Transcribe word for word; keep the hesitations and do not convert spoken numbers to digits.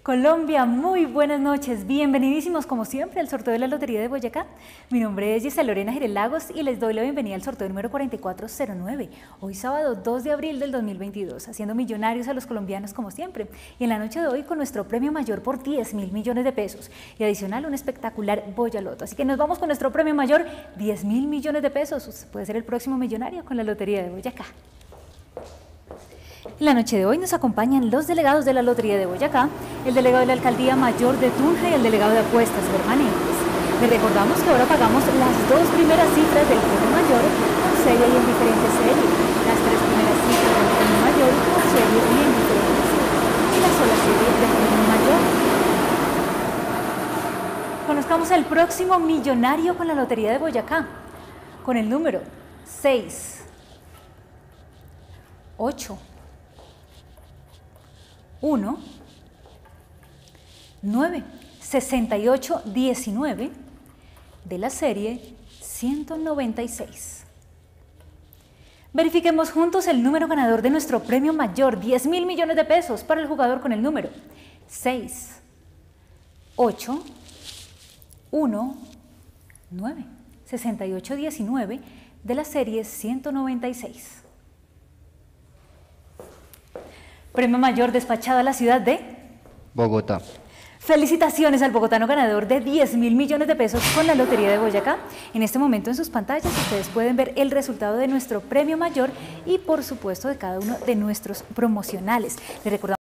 Colombia, muy buenas noches, bienvenidísimos como siempre al sorteo de la Lotería de Boyacá. Mi nombre es Gisela Lorena Jerez Lagos y les doy la bienvenida al sorteo número cuarenta y cuatro cero nueve, hoy sábado dos de abril del dos mil veintidós, haciendo millonarios a los colombianos como siempre. Y en la noche de hoy con nuestro premio mayor por diez mil millones de pesos y adicional un espectacular Boyaloto. Así que nos vamos con nuestro premio mayor, diez mil millones de pesos. Usted puede ser el próximo millonario con la Lotería de Boyacá. En la noche de hoy nos acompañan los delegados de la Lotería de Boyacá, el delegado de la Alcaldía Mayor de Tunja y el delegado de apuestas permanentes. Les recordamos que ahora pagamos las dos primeras cifras del premio mayor con serie y en diferentes series, las tres primeras cifras del premio mayor con serie y en diferentes series, y la sola serie del premio mayor. Conozcamos al próximo millonario con la Lotería de Boyacá, con el número seis, ocho, uno, nueve, sesenta y ocho, diecinueve de la serie ciento noventa y seis. Verifiquemos juntos el número ganador de nuestro premio mayor, diez mil millones de pesos para el jugador con el número seis, ocho, uno, nueve, sesenta y ocho, diecinueve de la serie ciento noventa y seis. Premio mayor despachado a la ciudad de Bogotá. Felicitaciones al bogotano ganador de diez mil millones de pesos con la Lotería de Boyacá. En este momento en sus pantallas ustedes pueden ver el resultado de nuestro premio mayor y por supuesto de cada uno de nuestros promocionales. Les recordamos